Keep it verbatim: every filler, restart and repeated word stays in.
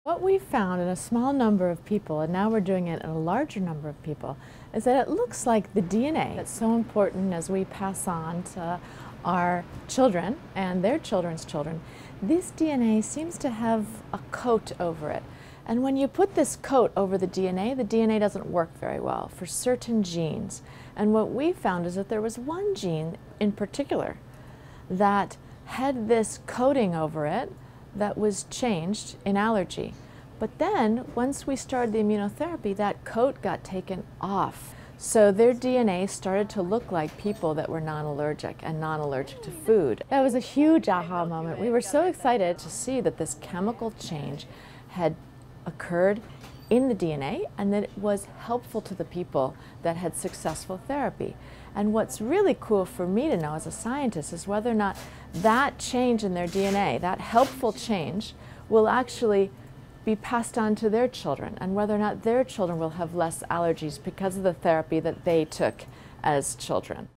What we found in a small number of people, and now we're doing it in a larger number of people, is that it looks like the D N A that's so important as we pass on to our children and their children's children. This D N A seems to have a coat over it. And when you put this coat over the D N A, the D N A doesn't work very well for certain genes. And what we found is that there was one gene in particular that had this coating over it that was changed in allergy. But then, once we started the immunotherapy, that coat got taken off. So their D N A started to look like people that were non-allergic and non-allergic to food. That was a huge aha moment. We were so excited to see that this chemical change had occurred in the D N A and that it was helpful to the people that had successful therapy. And what's really cool for me to know as a scientist is whether or not that change in their D N A, that helpful change, will actually be passed on to their children, and whether or not their children will have less allergies because of the therapy that they took as children.